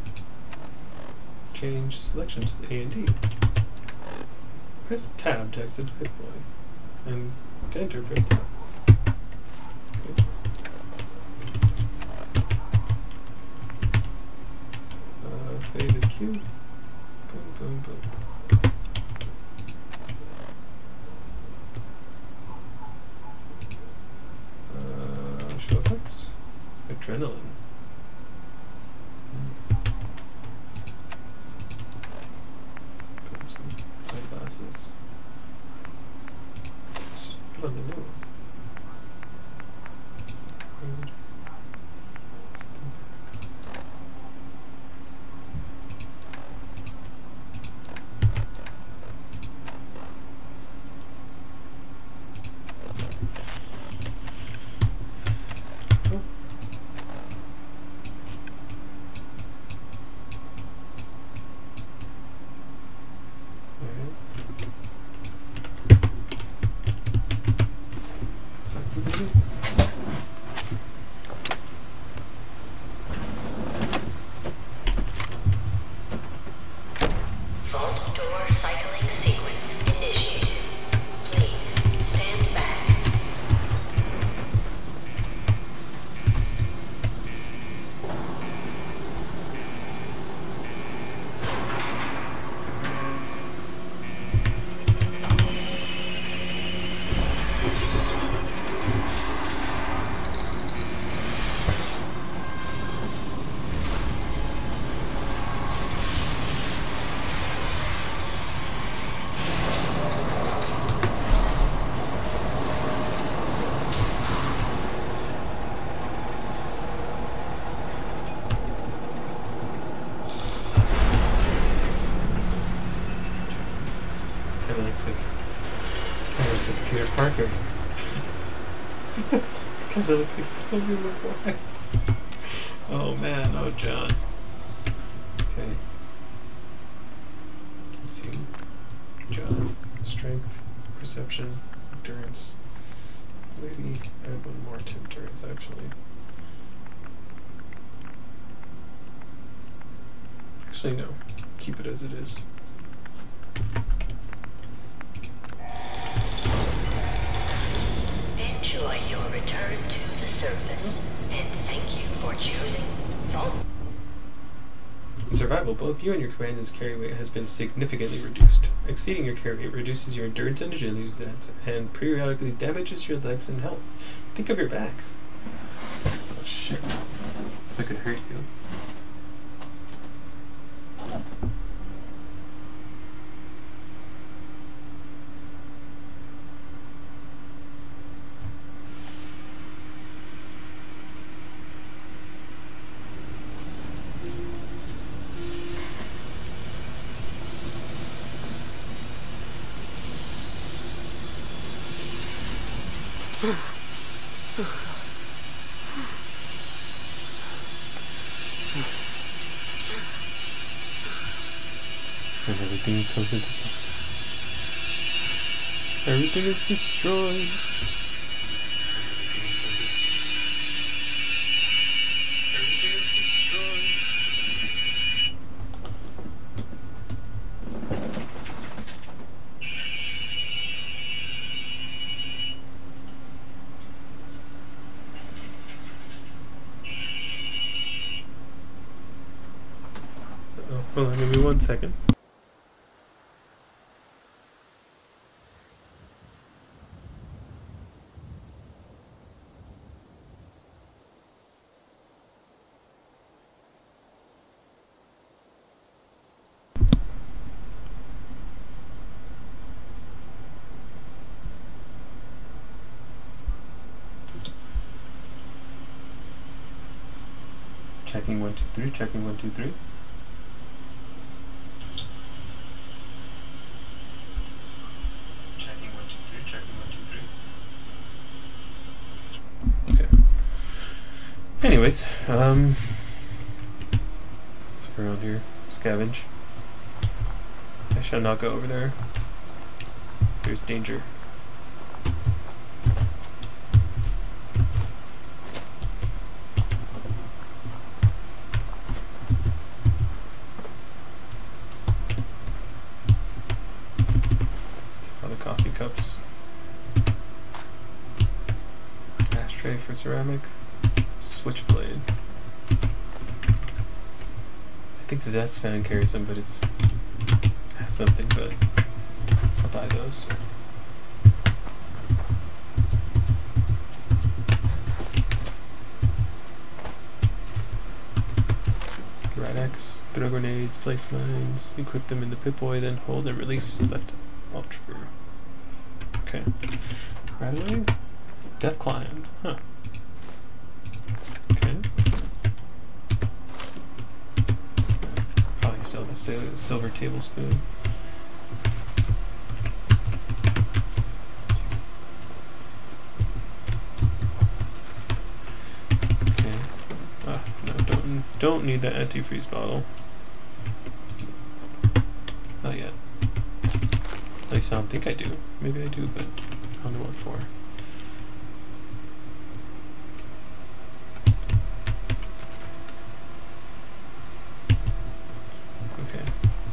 Change selection to the A and D. Press tab to exit Pip-Boy. And to enter, press tab. Okay. Uh, fade is Q. Boom, boom, boom. Uh, show effects. Adrenaline. Put some eyeglasses. Let's put on the new one. And Peter Parker. Kind of looks like Tobey Maguire. Oh man, oh John. Okay. Let's see. John. Strength, perception, endurance. Maybe add one more to endurance actually. Actually no. Keep it as it is. Enjoy your return to the surface, and thank you for choosing Vault. In survival, both you and your companion's carry weight has been significantly reduced. Exceeding your carry weight reduces your endurance and agility stats, and periodically damages your legs and health. Think of your back. Oh shit. So I could hurt you. And everything comes into focus. Everything is destroyed. Everything is destroyed. Uh-oh, hold on, give me one second. Checking one, two, three, checking one, two, three. Checking one, two, three, checking one, two, three. Okay. Anyways, um let's look around here. Scavenge. I shall not go over there. There's danger. Cups, ashtray for ceramic, switchblade. I think the desk fan carries them, but it's has something. But I'll buy those. Red X, throw grenades, place mines, equip them in the Pip-Boy, then hold and release left alt trigger. Okay. Right away. Death Climb. Huh. Okay. Probably sell the sil silver tablespoon. Okay. Ah, no, don't don't need that antifreeze bottle. Not yet. At least I don't think I do. Maybe I do, but I don't know what for. Okay.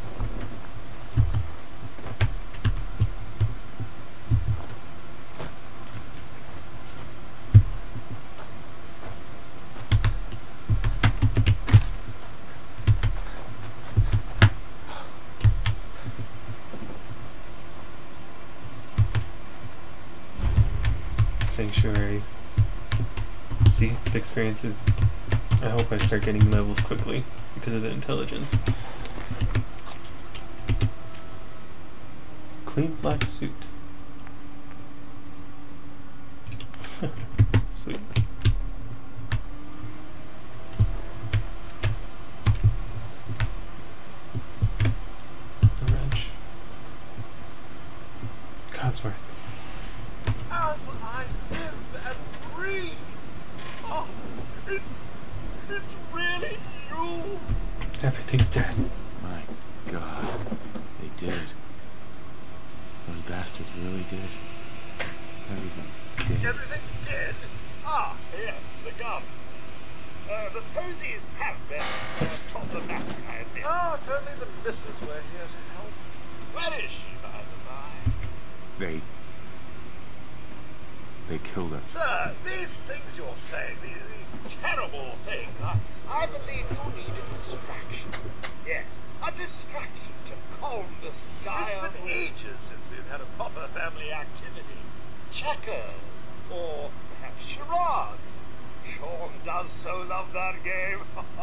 Sanctuary. See, the experience is. I hope I start getting levels quickly because of the intelligence. Clean black suit. Sweet. A wrench. Codsworth. It's... it's really you! Everything's dead. My God. They did it. Those bastards really did it. Everything's dead. Everything's dead? Ah, yes, the gun. Uh, the posies have been uh, problematic, I admit. Ah, if only the missus were here to help. Where is she, by the by? They... They killed her. Sir, these things you're saying, these, these terrible things, I, I believe you need a distraction. Yes, a distraction to calm this dire... It's been ages since we've had a proper family activity. Checkers, or perhaps charades. Sean does so love that game.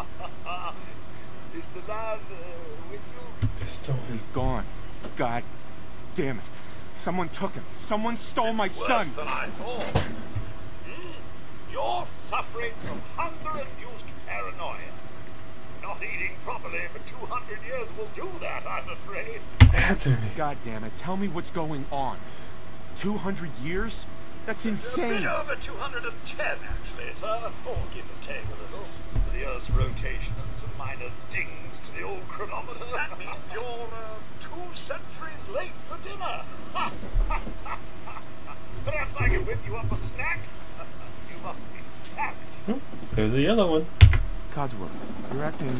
Is the lad uh, with you? The stone. He's gone. God damn it. Someone took him. Someone stole my Worse son. than I thought. Hmm? You're suffering from hunger-induced paranoia. Not eating properly for two hundred years will do that, I'm afraid. Answer me. God damn it. Tell me what's going on. two hundred years? That's insane. A bit over two hundred ten, actually, sir. Or give or take a little. For the Earth's rotation and some minor dings to the old chronometer. That means you're uh, two centuries late for dinner. Perhaps I can whip you up a snack? You must be famished. Oh, there's the yellow one. Codsworth, you're acting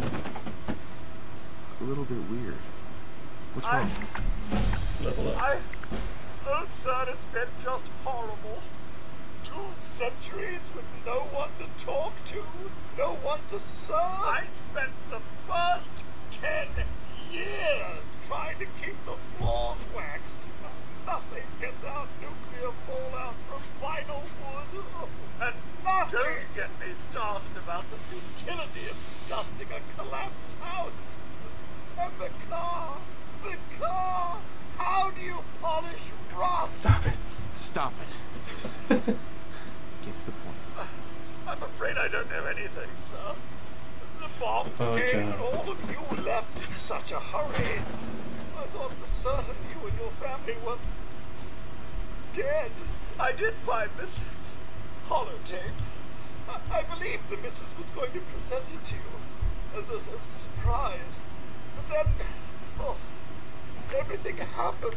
a little bit weird. What's I, wrong? Level up. I, oh, sir, it's been just horrible. Two centuries with no one to talk to, no one to serve. I spent the first ten years trying to keep the floors waxed. Nothing gets out nuclear fallout from vinyl wood. And nothing. Don't get me started about the futility of dusting a collapsed house. And the car, the car. How do you polish rust? Stop it. Stop it. Get to the point. I'm afraid I don't know anything, sir. The bombs Oh, came John. and all of you left in such a hurry. I thought for certain you and your family were dead. I did find this holotape. I, I believe the missus was going to present it to you as a, as a surprise. But then, well, everything happened.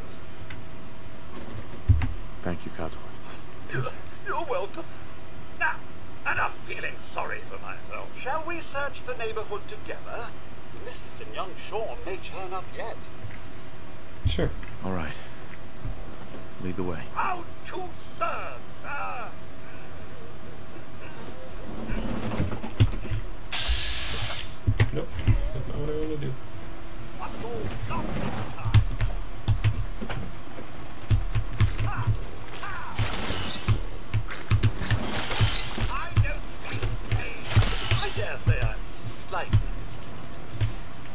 Thank you, Codsworth. You're, you're welcome. Now, enough feeling sorry for myself. Shall we search the neighborhood together? The missus and young Sean may turn up yet. Sure. All right. Lead the way. How to serve, sir? Nope. That's not what I want to do. What's all done this time? I don't feel pain. I dare say I'm slightly disappointed.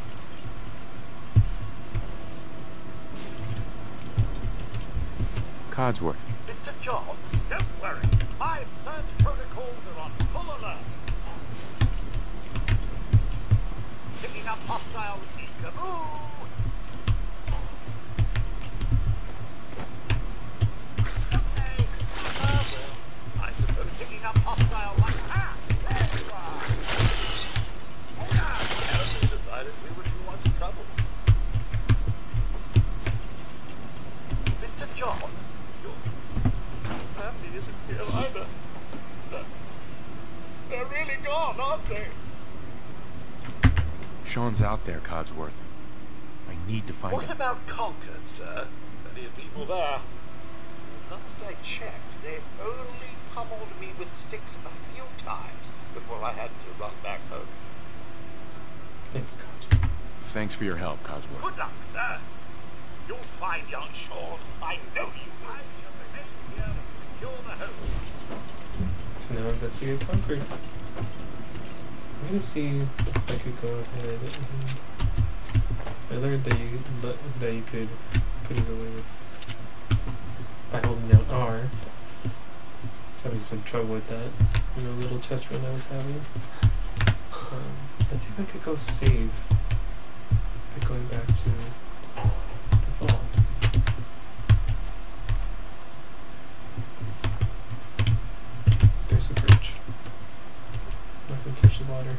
Codsworth. Mister John, don't worry. My search protocols are on full alert. Picking up hostile peekaboo. Okay. Uh, well, I suppose picking up hostile one. Ah, there you are. Oh, no. Apparently decided we were too much trouble. Mister John, your family isn't here either. They're, they're really gone, aren't they? Sean's out there, Codsworth. I need to find What him. about Concord, sir? Plenty of people there. Last I checked, they only pummeled me with sticks a few times before I had to run back home. Thanks, Codsworth. Thanks for your help, Codsworth. Good luck, sir. You'll find young Sean. I know you will. I shall remain here and secure the home. So now investigate Concord. I'm gonna see if I could go ahead and I learned that you that you could put it away with by holding down R. I was having some trouble with that in the little chest run I was having. Um, let's see if I could go save by going back to the fall. There's a bridge. water.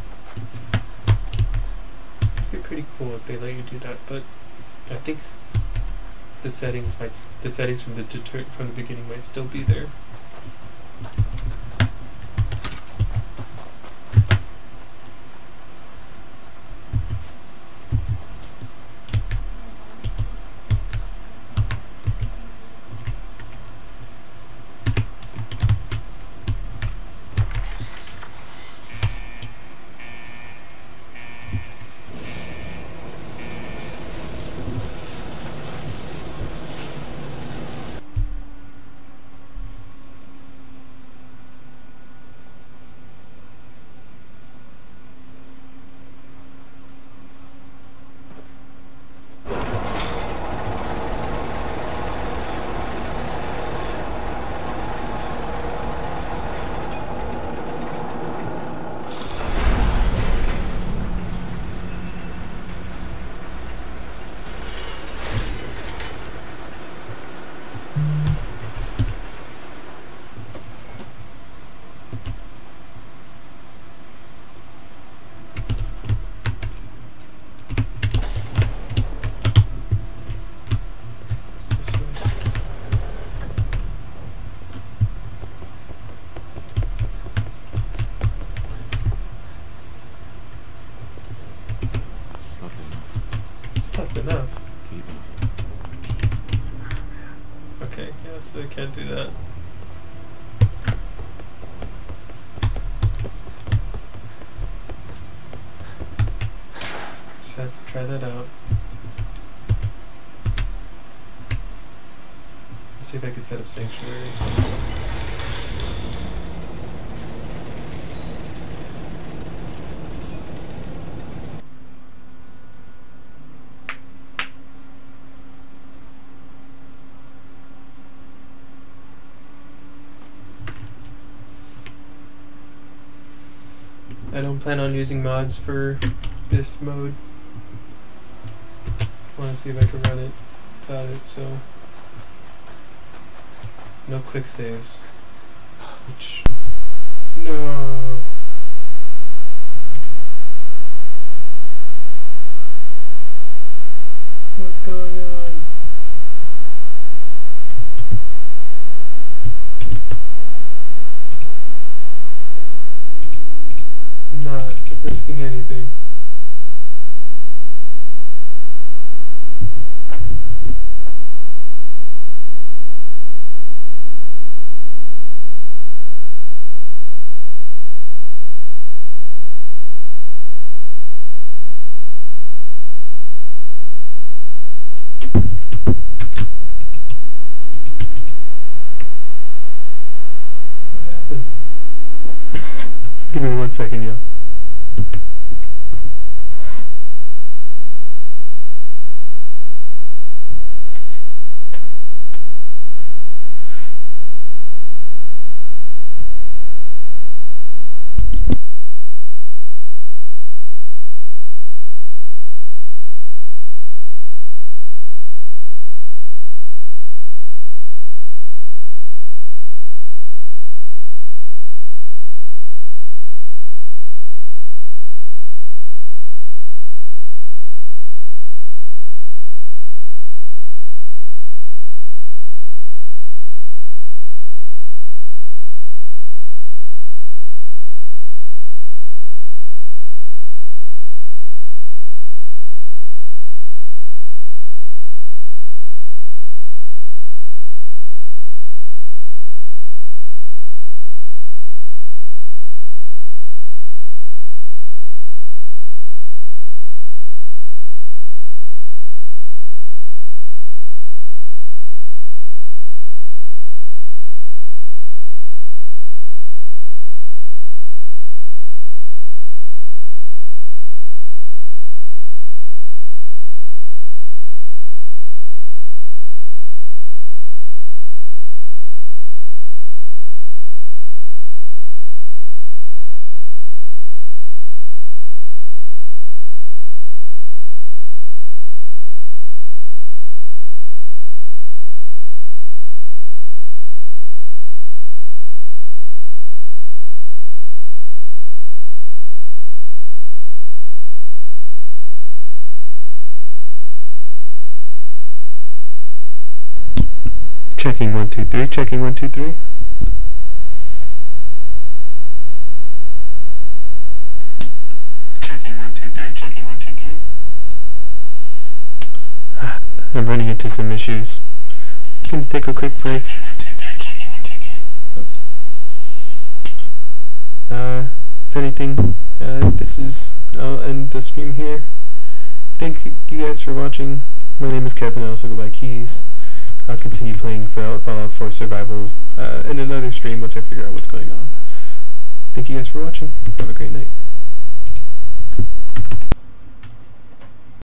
It'd be pretty cool if they let you do that, but I think the settings might s the settings from the deter from the beginning might still be there. Slept enough. Keep moving. Okay, yeah, so I can't do that. Just had to try that out. Let's see if I can set up Sanctuary. I don't plan on using mods for this mode. I want to see if I can run it without it, so no quick saves. Which no. What's going on? Not risking anything. What happened? Give me one second, yo. Checking one, two, three. Checking one, two, three. Checking one, two, three. Checking one, two, three. I'm running into some issues. I'm going to take a quick break. Uh, if anything, uh, this is, I'll end the stream here. Thank you guys for watching. My name is Kevin. I also go by Keys. I'll continue playing Fallout four Survival uh, in another stream once I figure out what's going on. Thank you guys for watching. Have a great night.